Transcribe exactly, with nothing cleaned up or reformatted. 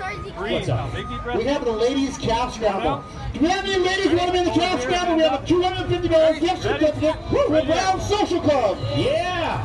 What's up? We have the ladies calf scramble. Do we have any ladies who want to be in the calf scramble? We have a two hundred fifty dollar gift certificate from Brown Social Club. Yeah!